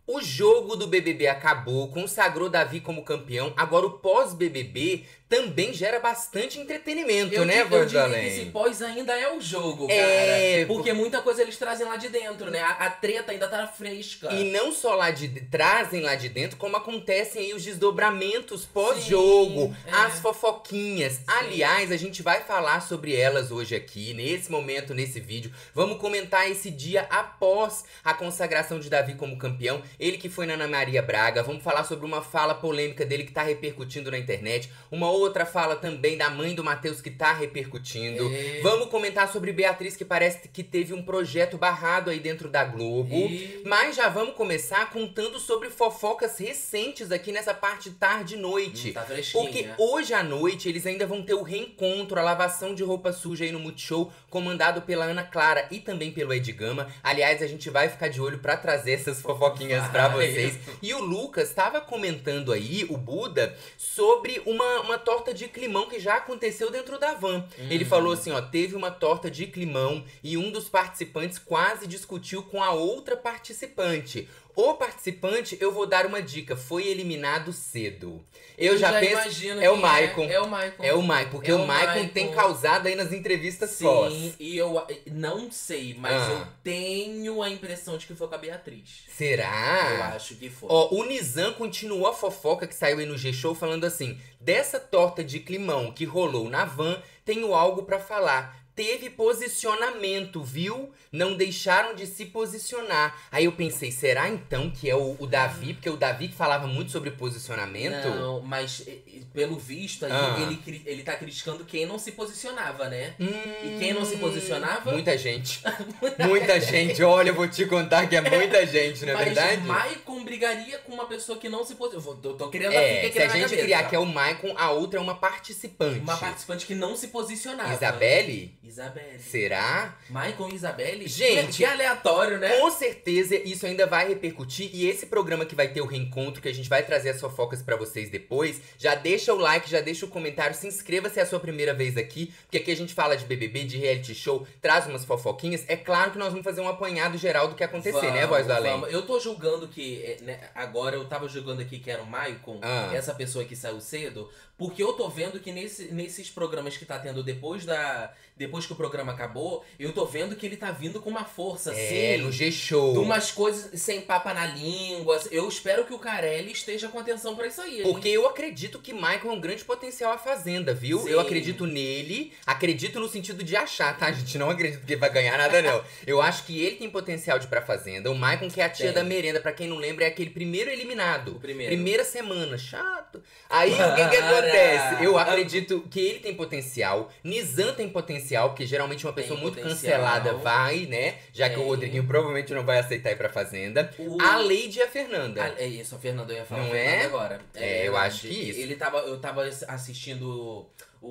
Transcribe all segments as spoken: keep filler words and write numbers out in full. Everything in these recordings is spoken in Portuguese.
O jogo do B B B acabou, consagrou Davi como campeão. Agora o pós-B B B também gera bastante entretenimento, eu né, di- Eu diria Além? que esse pós ainda é o jogo, É, cara. Porque muita coisa eles trazem lá de dentro, né? A, a treta ainda tá fresca. E não só lá de trazem lá de dentro, como acontecem aí os desdobramentos pós-jogo, Sim, é. as fofoquinhas. Sim. Aliás, a gente vai falar sobre elas hoje aqui, nesse momento, nesse vídeo. Vamos comentar esse dia após a consagração de Davi como campeão. Ele que foi na Ana Maria Braga. Vamos falar sobre uma fala polêmica dele que tá repercutindo na internet. Uma outra fala também da mãe do Matheus que tá repercutindo. É. Vamos comentar sobre Beatriz, que parece que teve um projeto barrado aí dentro da Globo. E- Mas já vamos começar contando sobre fofocas recentes aqui nessa parte tarde-noite. Hum, tá fresquinha. Porque hoje à noite eles ainda vão ter o reencontro, a lavação de roupa suja aí no Multishow, comandado pela Ana Clara e também pelo Ed Gama. Aliás, a gente vai ficar de olho pra trazer essas fofoquinhas pra Vai. vocês. E o Lucas tava comentando aí, o Buda, sobre uma, uma torta de climão que já aconteceu dentro da van. Ele Hum. falou assim, ó, teve uma torta de climão e um dos participantes quase discutiu com a outra participante. O participante, eu vou dar uma dica, foi eliminado cedo. Eu, já, penso, imagino é o quem Maicon. É, é o Maicon. É o Maicon, porque É o o Maicon Maicon. tem causado aí nas entrevistas Sim, pós. e eu não sei, mas Ah. eu tenho a impressão de que foi com a Beatriz. Será? Eu acho que foi. Ó, o Nizam continuou a fofoca que saiu aí no G-Show falando assim: dessa torta de climão que rolou na van, tenho algo pra falar. Teve posicionamento, viu? Não deixaram de se posicionar. Aí eu pensei, será então que é o, o Davi? Porque o Davi que falava muito sobre posicionamento. Não, mas e- e, pelo visto aí, Ah. ele, cri- ele tá criticando quem não se posicionava, né? Hum, E quem não se posicionava? Muita gente. Muita gente. Olha, eu vou te contar que é muita gente, não é Mas verdade? Maicon brigaria com uma pessoa que não se posicionava. Eu tô querendo É, ficar se a na gente cabeça. criar que é o Maicon, a outra é uma participante. Uma participante que não se posicionava. Isabelle? Isabelle. Será? Maicon e Isabelle? Gente, que aleatório, né? Com certeza isso ainda vai repercutir. E esse programa que vai ter o reencontro, que a gente vai trazer as fofocas pra vocês depois, já deixa o like, já deixa o comentário, se inscreva se é a sua primeira vez aqui, porque aqui a gente fala de B B B, de reality show, traz umas fofoquinhas. É claro que nós vamos fazer um apanhado geral do que acontecer, Vamos, né, Voz do Além? vamos. Eu tô julgando que, é, né, agora eu tava julgando aqui que era o Maicon, Ah. essa pessoa que saiu cedo, porque eu tô vendo que nesse, nesses programas que tá tendo depois da depois que o programa acabou, eu tô vendo que ele tá vindo com uma força, É, assim, no G-Show. de umas coisas sem papa na língua. Eu espero que o Carelli esteja com atenção pra isso aí, hein? Porque eu acredito que Michael é um grande potencial à Fazenda, viu? Sim. Eu acredito nele, acredito no sentido de achar, tá, gente? Não acredito que ele vai ganhar nada, não. Eu acho que ele tem potencial de ir pra Fazenda. O Michael, que é a tia Tem. da merenda, pra quem não lembra, é aquele primeiro eliminado. O primeiro. Primeira semana, chato. Aí, o que que Para. acontece? Eu acredito que ele tem potencial, Nizam tem potencial, porque geralmente uma pessoa Tem muito potencial. cancelada vai, né? Já que o Tem. Rodriguinho provavelmente não vai aceitar ir pra Fazenda. O- A Lady e a Fernanda. Ah, é isso, a Fernanda, eu ia falar Não Fernanda é? agora. É, eu verdade. acho que isso. Ele tava, eu tava assistindo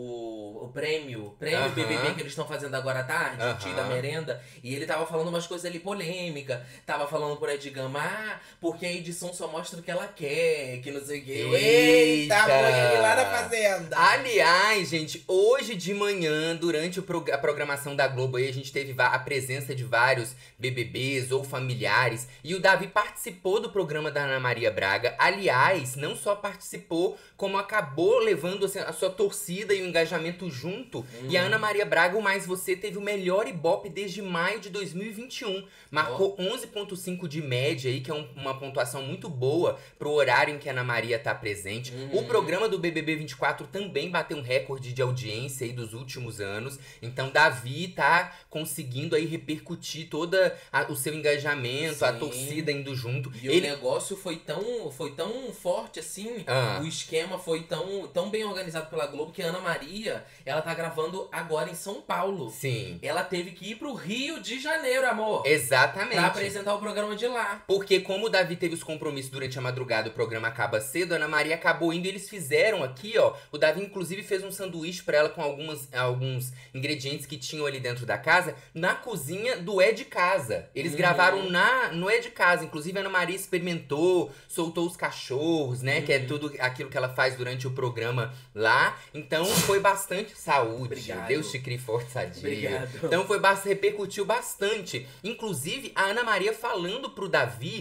o, o prêmio, prêmio Aham. B B B que eles estão fazendo agora à tarde, o tio da Aham. merenda, e ele tava falando umas coisas ali polêmicas, tava falando por Ed Gama, ah, porque a edição só mostra o que ela quer, que não sei o que. Eu, Eita! Eita, põe ele lá na fazenda. Aliás, gente, hoje de manhã, durante o prog- a programação da Globo aí, a gente teve va- a presença de vários B B Bs ou familiares. E o Davi participou do programa da Ana Maria Braga. Aliás, não só participou, como acabou levando assim, a sua torcida e o engajamento junto. E a Ana Maria Braga, o Mais Você, teve o melhor Ibope desde maio de dois mil e vinte e um. Marcou onze vírgula cinco de média aí, que é um- uma pontuação muito boa pro horário em que a Ana Maria tá presente. Uhum. O programa do B B B vinte e quatro também bateu um recorde de audiência aí dos últimos anos. Então, Davi tá conseguindo aí repercutir toda a- o seu engajamento, a Sim. torcida indo junto. E o negócio foi tão, foi tão forte assim, Ah. o esquema foi tão, tão bem organizado pela Globo que a Ana Maria, ela tá gravando agora em São Paulo. Sim, Ela teve que ir pro Rio de Janeiro, amor. exatamente. Pra apresentar o programa de lá. Porque como o Davi teve os compromissos durante a madrugada, o programa acaba cedo, a Ana Maria acabou indo e eles fizeram aqui, ó. O Davi, inclusive, fez um sanduíche pra ela com algumas, alguns ingredientes que tinham ali dentro da casa, na cozinha do É de Casa. Eles Uhum. gravaram na, no É de Casa. Inclusive, a Ana Maria experimentou, soltou os cachorros, né? Que é Uhum. tudo aquilo que ela faz durante o programa lá. Então, foi bastante saúde. Obrigado. Deus te crie forte, sadia. Obrigado. Então, foi bastante, repercutiu bastante. Inclusive, a Ana Maria falando pro Davi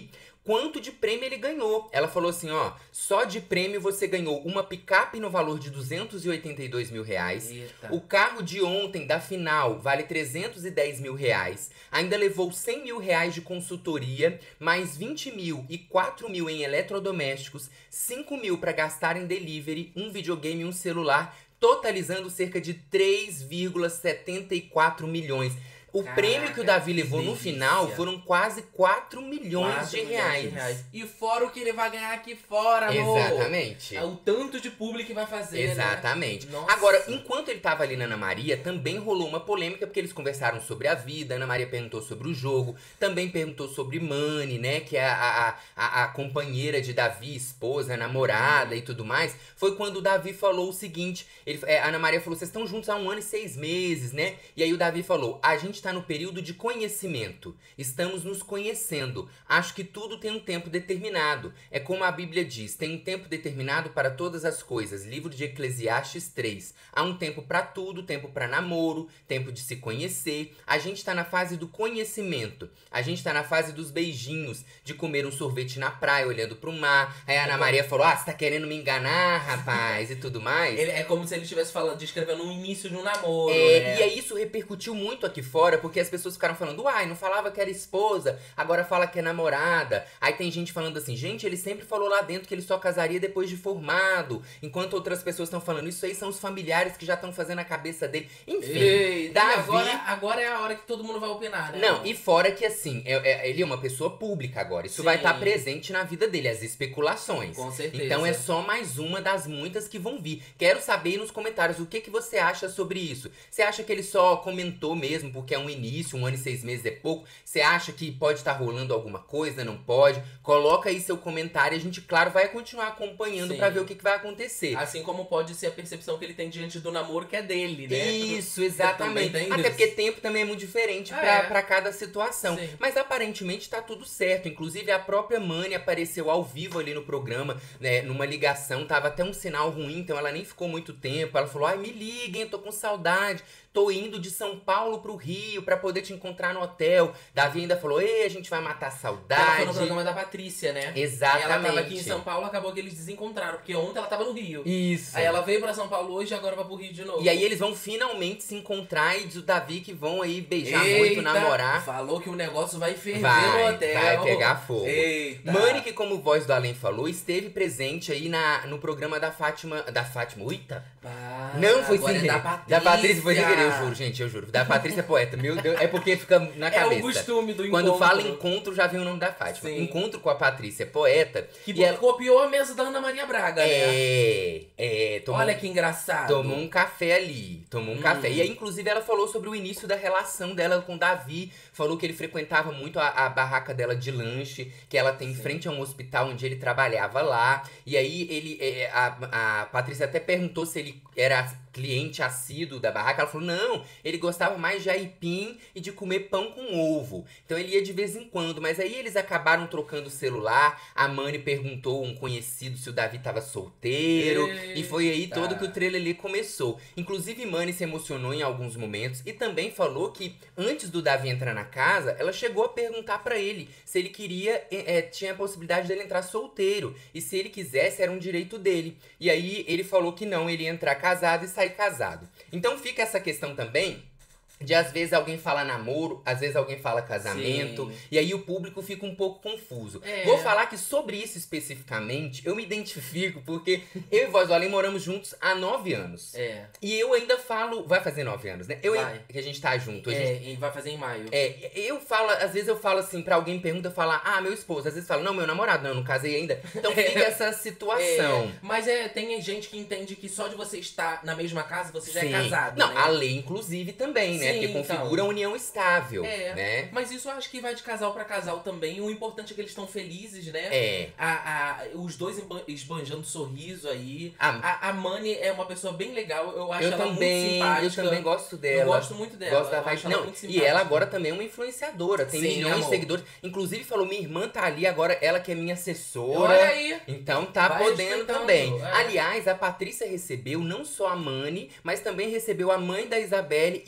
quanto de prêmio ele ganhou. Ela falou assim, ó, só de prêmio você ganhou uma picape no valor de duzentos e oitenta e dois mil reais. Eita. O carro de ontem, da final, vale trezentos e dez mil reais. Ainda levou cem mil reais de consultoria, mais vinte mil e quatro mil em eletrodomésticos, cinco mil para gastar em delivery, um videogame e um celular, totalizando cerca de três vírgula setenta e quatro milhões. O Caraca, prêmio que o Davi levou no delícia. final foram quase quatro milhões quatro de milhões reais. de reais. E fora o que ele vai ganhar aqui fora, amor. Exatamente. O tanto de público que vai fazer, Exatamente. né? Nossa. Agora, enquanto ele tava ali na Ana Maria, também rolou uma polêmica, porque eles conversaram sobre a vida, a Ana Maria perguntou sobre o jogo, também perguntou sobre Mani, né, que é a, a, a, a companheira de Davi, esposa, namorada e tudo mais. Foi quando o Davi falou o seguinte, ele, é, a Ana Maria falou, vocês estão juntos há um ano e seis meses, né? E aí o Davi falou, a gente tá no período de conhecimento, estamos nos conhecendo, acho que tudo tem um tempo determinado, é como a Bíblia diz, tem um tempo determinado para todas as coisas, livro de Eclesiastes três, há um tempo para tudo, tempo para namoro, tempo de se conhecer, a gente tá na fase do conhecimento, a gente tá na fase dos beijinhos, de comer um sorvete na praia, olhando pro mar, aí a Ana Maria falou, ah, você tá querendo me enganar, rapaz, e tudo mais. Ele, é como se ele estivesse falando, descrevendo o início de um namoro, É, né? e aí isso repercutiu muito aqui fora, porque as pessoas ficaram falando, uai, não falava que era esposa, agora fala que é namorada. Aí tem gente falando assim, gente, ele sempre falou lá dentro que ele só casaria depois de formado. Enquanto outras pessoas estão falando, isso aí são os familiares que já estão fazendo a cabeça dele. Enfim, Ei, Davi... agora, agora é a hora que todo mundo vai opinar, né? Não, e fora que assim, é, é- ele é uma pessoa pública agora. Isso Sim. vai estar presente na vida dele, as especulações. Com certeza. Então é só mais uma das muitas que vão vir. Quero saber aí nos comentários o que, que você acha sobre isso. Você acha que ele só comentou mesmo porque é um início, um ano e seis meses é pouco? Você acha que pode estar rolando alguma coisa, não pode? Coloca aí seu comentário e a gente, claro, vai continuar acompanhando Sim. pra ver o que, que vai acontecer. Assim como pode ser a percepção que ele tem diante do namoro que é dele, né? Isso, exatamente. Também tem Até isso. porque tempo também é muito diferente Ah, pra, é. pra cada situação. Sim. Mas aparentemente tá tudo certo. Inclusive a própria Mani apareceu ao vivo ali no programa, né, numa ligação. Tava até um sinal ruim, então ela nem ficou muito tempo. Ela falou, ai, me liguem, eu tô com saudade. Tô indo de São Paulo pro Rio pra poder te encontrar no hotel. Davi ainda falou, ei, a gente vai matar a Ela saudade. foi no programa da Patrícia, né? Exatamente. Aí ela tava aqui em São Paulo, acabou que eles desencontraram, porque ontem ela tava no Rio. Isso. Aí ela veio pra São Paulo hoje e agora vai pro Rio de novo. E aí eles vão finalmente se encontrar e diz o Davi que vão aí beijar Eita, muito, namorar. Falou que o negócio vai ferver Vai, no hotel. vai pegar fogo. Eita. Mani, que como Voz do Além falou, esteve presente aí na, no programa da Fátima. Da Fátima, uita? Pá, Não foi agora sem é querer. da Patrícia. Da Patrícia foi sem querer, eu juro, gente, eu juro. Da Patrícia é poeta, meu Deus. É porque fica na É cabeça. o costume do Quando encontro. fala encontro, já vem o nome da Fátima. Sim. Encontro com a Patrícia é poeta. Que e ela, copiou a mesa da Ana Maria Braga, né? é, é, tomou, Olha que engraçado. tomou um café ali. Tomou um Hum. café. E aí, inclusive, ela falou sobre o início da relação dela com o Davi. Falou que ele frequentava muito a, a barraca dela de lanche, que ela tem em Sim. frente a um hospital onde ele trabalhava lá. E aí, ele, é, a, a Patrícia até perguntou se ele era cliente assíduo da barraca. Ela falou, não, ele gostava mais de aipim e de comer pão com ovo. Então ele ia de vez em quando. Mas aí eles acabaram trocando o celular. A Mani perguntou a um conhecido se o Davi tava solteiro. E foi aí Eita. todo que o trailer ali começou. Inclusive, Mani se emocionou em alguns momentos. E também falou que antes do Davi entrar na casa, ela chegou a perguntar pra ele se ele queria, é, tinha a possibilidade dele entrar solteiro. E se ele quisesse, era um direito dele. E aí ele falou que não, ele ia entrar casado e sair casado. Então fica essa questão também de às vezes alguém fala namoro, às vezes alguém fala casamento, Sim. e aí o público fica um pouco confuso. É. Vou falar que sobre isso especificamente, eu me identifico porque eu e Voz do Além moramos juntos há nove anos. É. E eu ainda falo, vai fazer nove anos, né? Eu Vai. ainda- que a gente tá junto. A gente, É, e vai fazer em maio. é, eu falo, às vezes eu falo assim, pra alguém pergunta, eu falo, ah, meu esposo. Às vezes fala, não, meu namorado, não, não casei ainda. Então fica essa situação. É, mas é, tem gente que entende que só de você estar na mesma casa, você já Sim. é casado, Não, né? a lei, inclusive, também, né? Sim, Porque configura então. a união estável, É, né? mas isso eu acho que vai de casal pra casal também. O importante é que eles estão felizes, né? É. A, a, os dois emban- esbanjando sorriso aí. Ah, A, a Mani é uma pessoa bem legal. Eu acho eu ela também, muito eu simpática. também gosto dela. Eu gosto muito dela. Gosto da eu vibe. acho ela Não, muito e simpática. ela agora também é uma influenciadora. Tem Sim, milhões de amor. seguidores. Inclusive falou, minha irmã tá ali agora, ela que é minha assessora. Olha aí. Então tá Vai podendo respeitando, também. é. Aliás, a Patrícia recebeu não só a Mani, mas também recebeu a mãe da Isabelle e a mãe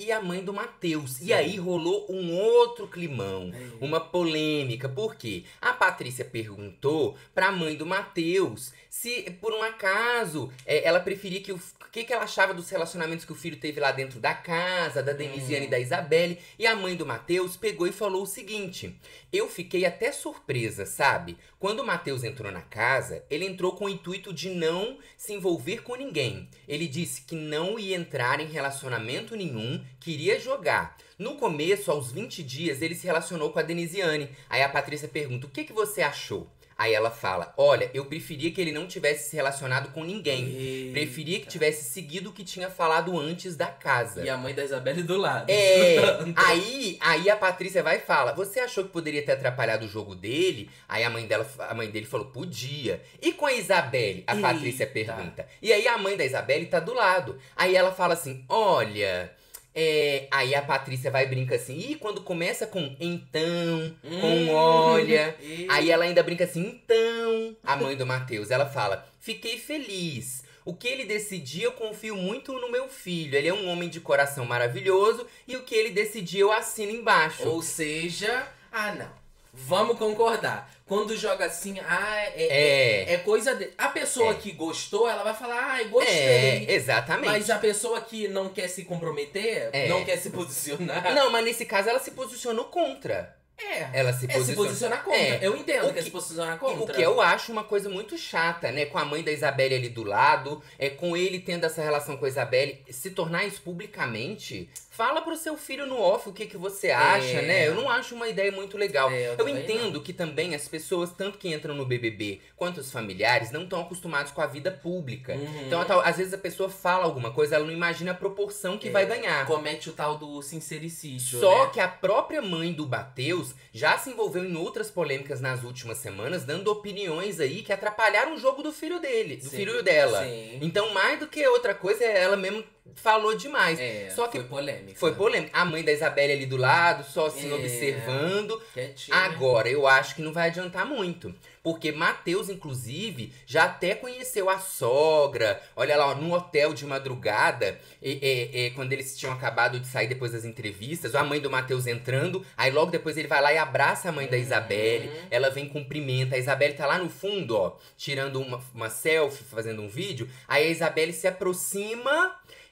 do Matheus. E aí rolou um outro climão, É. uma polêmica. Por quê? A Patrícia perguntou pra mãe do Matheus se, por um acaso, é, ela preferia que o... O que, que ela achava dos relacionamentos que o filho teve lá dentro da casa, da Denisiane Hum. e da Isabelle. E a mãe do Matheus pegou e falou o seguinte: eu fiquei até surpresa, sabe? Quando o Matheus entrou na casa, ele entrou com o intuito de não se envolver com ninguém. Ele disse que não ia entrar em relacionamento nenhum, queria jogar. No começo, aos vinte dias, ele se relacionou com a Denisiane. Aí a Patrícia pergunta: o que, que você achou? Aí ela fala: olha, eu preferia que ele não tivesse se relacionado com ninguém. Eita. Preferia que tivesse seguido o que tinha falado antes da casa. E a mãe da Isabelle do lado. É, escutando. aí, aí a Patrícia vai e fala: você achou que poderia ter atrapalhado o jogo dele? Aí a mãe, dela, a mãe dele falou: podia. E com a Isabelle? A Eita. Patrícia pergunta. E aí a mãe da Isabelle tá do lado. Aí ela fala assim: olha... É, aí a Patrícia vai e brinca assim, e quando começa com então, com Hum. olha, Eita. aí ela ainda brinca assim, então, a mãe do Matheus, ela fala: fiquei feliz. O que ele decidir, eu confio muito no meu filho. Ele é um homem de coração maravilhoso e o que ele decidir, eu assino embaixo. Ou seja, ah não, vamos concordar. Quando joga assim, ah, é, É. é, é coisa de... A pessoa É. que gostou, ela vai falar, ai, gostei. É, exatamente. Mas a pessoa que não quer se comprometer, É. não quer se posicionar. Não, mas nesse caso ela se posicionou contra. É. Ela se É se posicionou. posicionar contra. É. Eu entendo O que é que- se posicionar O contra. que eu acho uma coisa muito chata, né? Com a mãe da Isabelle ali do lado, é com ele tendo essa relação com a Isabelle, se tornar isso publicamente, fala pro seu filho no off o que, que você acha, É. né? Eu não acho uma ideia muito legal. É, eu eu também entendo que também as pessoas, tanto que entram no B B B quanto os familiares, não estão acostumados com a vida pública. Uhum. Então, a tal- às vezes a pessoa fala alguma coisa, ela não imagina a proporção que É, vai ganhar. Comete o tal do sincericídio, Só né? que a própria mãe do Matheus já se envolveu em outras polêmicas nas últimas semanas, dando opiniões aí que atrapalharam o jogo do filho dele, do Sim, filho dela. Sim. Então, mais do que outra coisa, ela mesmo falou demais. É, Só que foi polêmica. Foi polêmica. A mãe da Isabelle ali do lado, só assim, É. observando. Quietinha. Agora, eu acho que não vai adiantar muito. Porque Matheus, inclusive, já até conheceu a sogra. Olha lá, ó, no hotel de madrugada, e, e- e, quando eles tinham acabado de sair depois das entrevistas, a mãe do Matheus entrando, aí logo depois ele vai lá e abraça a mãe da Uhum. Isabelle. Ela vem cumprimenta. A Isabelle tá lá no fundo, ó, tirando uma, uma selfie, fazendo um vídeo. Aí a Isabelle se aproxima.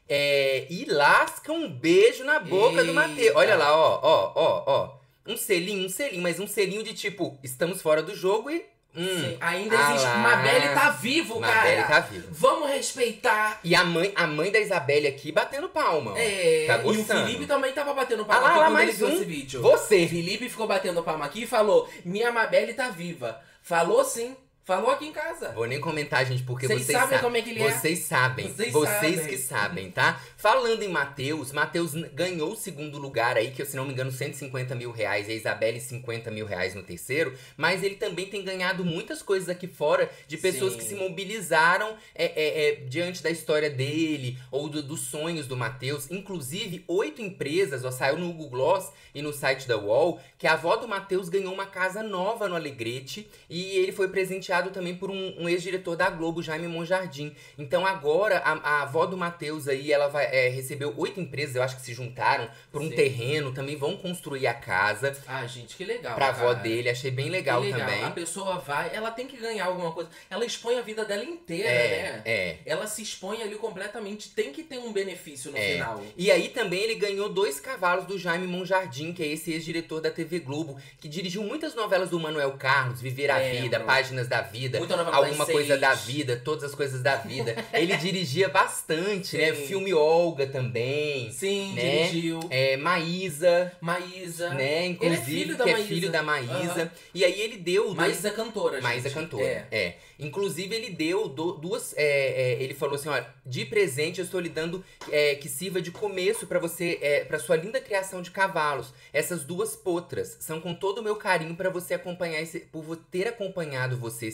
É, e lasca um beijo na boca do Eita. Matheus. Olha lá, ó, ó, ó, ó. Um selinho, um selinho, mas um selinho de tipo, estamos fora do jogo e. Hum, Sim, ainda ah existe. lá. Mabelle tá vivo, Mabelle cara. tá vivo. Vamos respeitar. E a mãe, a mãe da Isabelle aqui batendo palma. Ó. É, Tá e o gostando. Felipe também tava batendo Ah palma lá, aqui lá, quando ele mais viu um. esse vídeo. Você. Felipe ficou batendo palma aqui e falou: minha Mabelle tá viva. Falou sim. Falou aqui em casa. Vou nem comentar, gente, porque Vocês vocês, sabem sa- como é que ele é? vocês sabem. Vocês Vocês sabem. que sabem, tá? Falando em Matheus, Matheus n- ganhou o segundo lugar aí, que se não me engano, cento e cinquenta mil reais, e a Isabelle cinquenta mil reais no terceiro. Mas ele também tem ganhado muitas coisas aqui fora de pessoas Sim. que se mobilizaram é, é, é, diante da história dele ou do- dos sonhos do Matheus. Inclusive, oito empresas, ó, saiu no Google Gloss e no site da U O L, que a avó do Matheus ganhou uma casa nova no Alegrete e ele foi presenteado também por um, um ex-diretor da Globo, Jaime Monjardim. Então agora a, a avó do Matheus aí, ela vai, é, recebeu oito empresas, eu acho que se juntaram por um Sim. terreno, também vão construir a casa Ah, gente, que legal. pra avó cara. dele, achei bem legal, Que legal. também. A pessoa vai, ela tem que ganhar alguma coisa. Ela expõe a vida dela inteira, É, né? é. Ela se expõe ali completamente, tem que ter um benefício no É. final. E aí também ele ganhou dois cavalos do Jaime Monjardim, que é esse ex-diretor da T V Globo, que dirigiu muitas novelas do Manuel Carlos, Viver a Lembro. Vida, Páginas da Vida, Muita novela Alguma das Coisa seis. da Vida, Todas as Coisas da Vida. Ele dirigia bastante, né? Sim. Filme Olga também. Sim, né? dirigiu. É, Maísa, Maísa. né? Inclusive, filho da que é Maísa. filho da Maísa. Aham. E aí ele deu dois Maísa cantora, gente. Maísa cantora, É. é. Inclusive, ele deu do- duas. é, é, ele falou assim: olha, de presente eu estou lhe dando é, que sirva de começo pra você, é, para sua linda criação de cavalos. Essas duas potras são com todo o meu carinho pra você acompanhar esse, por vo- ter acompanhado você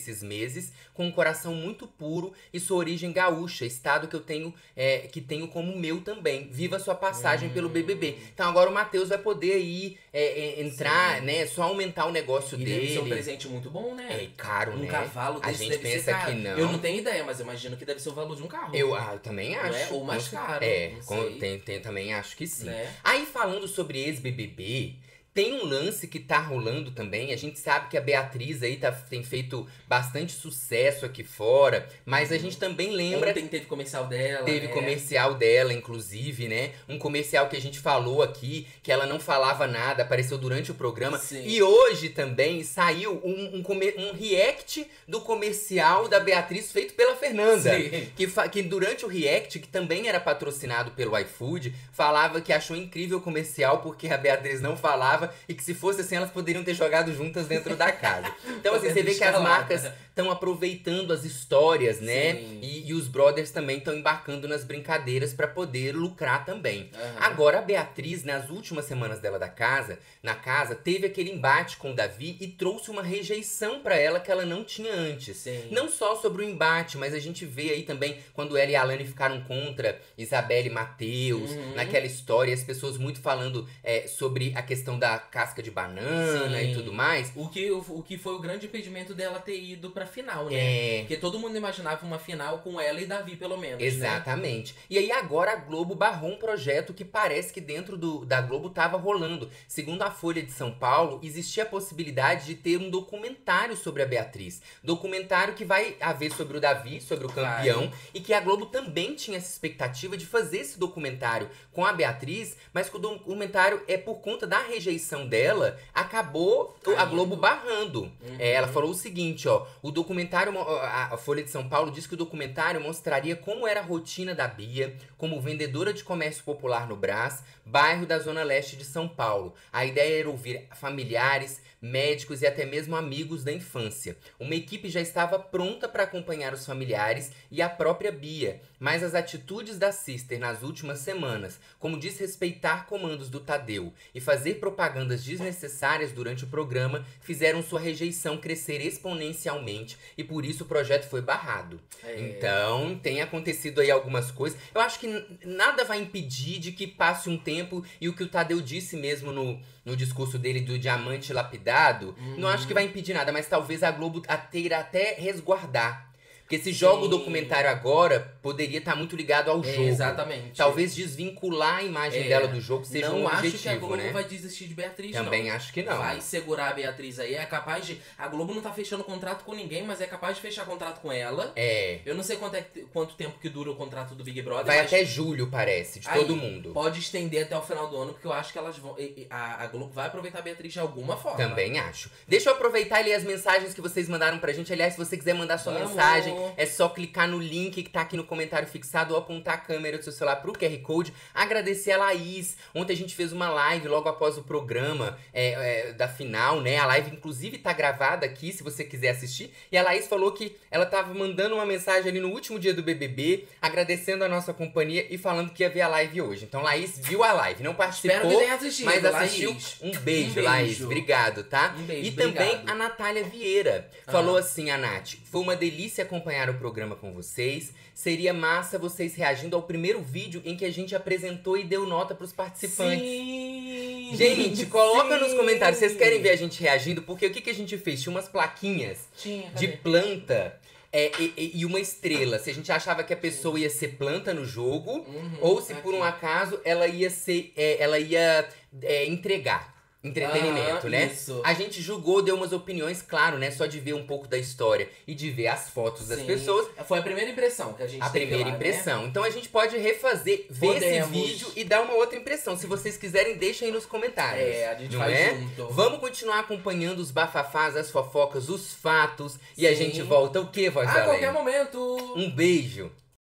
desses meses, com um coração muito puro e sua origem gaúcha, estado que eu tenho, é, que tenho como meu também. Viva sua passagem hum. pelo B B B. Então agora o Matheus vai poder ir, é, é, entrar, Sim. né? Só aumentar o negócio e dele. Deve ser um presente muito bom, né? É caro, um né? Um cavalo desse a gente deve pensa ser caro. que não. Eu não tenho ideia, mas eu imagino que deve ser o valor de um carro. Eu, ah, eu também acho. É? Ou mais caro. É, com, tem, tem, também acho que sim. Né? Aí falando sobre ex-B B B, tem um lance que tá rolando também. A gente sabe que a Beatriz aí tá, tem feito bastante sucesso aqui fora, mas a gente também lembra... Ontem teve comercial dela, Teve né? comercial dela, inclusive, né? Um comercial que a gente falou aqui, que ela não falava nada, apareceu durante o programa. Sim. E hoje também saiu um, um, comer, um react do comercial da Beatriz feito pela Fernanda. Sim. Que, que durante o react, que também era patrocinado pelo iFood, falava que achou incrível o comercial porque a Beatriz não falava e que se fosse assim, elas poderiam ter jogado juntas dentro da casa. Então, assim, você vê que as marcas estão aproveitando as histórias, né? E, e os brothers também estão embarcando nas brincadeiras para poder lucrar também. Uhum. Agora, a Beatriz, nas últimas semanas dela da casa, na casa, teve aquele embate com o Davi e trouxe uma rejeição para ela que ela não tinha antes. Sim. Não só sobre o embate, mas a gente vê aí também quando ela e a Alane ficaram contra Isabelle e Matheus, uhum. naquela história, as pessoas muito falando é, sobre a questão da casca de banana Sim. e tudo mais. O que, o, o que foi o grande impedimento dela ter ido pra final, né? É. Porque todo mundo imaginava uma final com ela e Davi, pelo menos. Exatamente. Né? E aí agora a Globo barrou um projeto que parece que dentro do, da Globo tava rolando. Segundo a Folha de São Paulo, existia a possibilidade de ter um documentário sobre a Beatriz. Documentário que vai haver sobre o Davi, sobre o campeão. Vai. E que a Globo também tinha essa expectativa de fazer esse documentário com a Beatriz, mas que o documentário é por conta da rejeição dela, acabou Caindo. a Globo barrando. Uhum. É, ela falou o seguinte, ó, o documentário, a Folha de São Paulo diz que o documentário mostraria como era a rotina da Bia como vendedora de comércio popular no Brás, bairro da Zona Leste de São Paulo. A ideia era ouvir familiares, médicos e até mesmo amigos da infância. Uma equipe já estava pronta para acompanhar os familiares e a própria Bia, mas as atitudes da Sister nas últimas semanas, como desrespeitar comandos do Tadeu e fazer propagandas desnecessárias durante o programa, fizeram sua rejeição crescer exponencialmente e por isso o projeto foi barrado. É. Então, tem acontecido aí algumas coisas. Eu acho que nada vai impedir de que passe um tempo e o que o Tadeu disse mesmo no, no discurso dele do diamante lapidado, uhum. não acho que vai impedir nada, mas talvez a Globo a ter até resguardar. Porque se joga o documentário agora, poderia estar muito ligado ao jogo. É, exatamente. Talvez desvincular a imagem é. dela do jogo seja não um objetivo, né? Não acho que a Globo vai desistir de Beatriz, Também não. acho que não. Vai segurar a Beatriz aí. É capaz de... A Globo não tá fechando contrato com ninguém, mas é capaz de fechar contrato com ela. É. Eu não sei quanto, é, quanto tempo que dura o contrato do Big Brother. Vai mas... até julho, parece, de aí, todo mundo. Pode estender até o final do ano, porque eu acho que elas vão... A, a Globo vai aproveitar a Beatriz de alguma forma. Também acho. Deixa eu aproveitar e ler as mensagens que vocês mandaram pra gente. Aliás, se você quiser mandar sua Vamos. mensagem, é só clicar no link que tá aqui no comentário fixado ou apontar a câmera do seu celular pro Q R Code. Agradecer a Laís. Ontem a gente fez uma live logo após o programa é, é, da final, né? A live, inclusive, tá gravada aqui, se você quiser assistir. E a Laís falou que ela tava mandando uma mensagem ali no último dia do B B B, agradecendo a nossa companhia e falando que ia ver a live hoje. Então, Laís viu a live. Não participou, Espero que tenha assistido, mas assistiu. Laís. Um beijo, um beijo, Laís. Obrigado, tá? Um beijo, e também obrigado. a Natália Vieira. Falou ah. assim, a Nath, foi uma delícia acompanhar o programa com vocês. Seria massa vocês reagindo ao primeiro vídeo em que a gente apresentou e deu nota pros participantes. Sim, gente, coloca sim. nos comentários, vocês querem ver a gente reagindo? Porque o que, que a gente fez? Tinha umas plaquinhas Tinha, de planta é, e, e uma estrela. Se a gente achava que a pessoa ia ser planta no jogo, uhum, ou se aqui. por um acaso ela ia ser. É, ela ia é, entregar. Entretenimento, ah, né? Isso. A gente julgou, deu umas opiniões, claro, né? Só de ver um pouco da história e de ver as fotos Sim. das pessoas. Foi a primeira impressão que a gente A teve primeira lá, impressão. Né? Então a gente pode refazer, ver Podemos. esse vídeo e dar uma outra impressão. Se vocês quiserem, deixem aí nos comentários. É, a gente não faz é? junto. Vamos continuar acompanhando os bafafás, as fofocas, os fatos. E Sim. a gente volta o quê, voz A da qualquer Além? momento. Um beijo.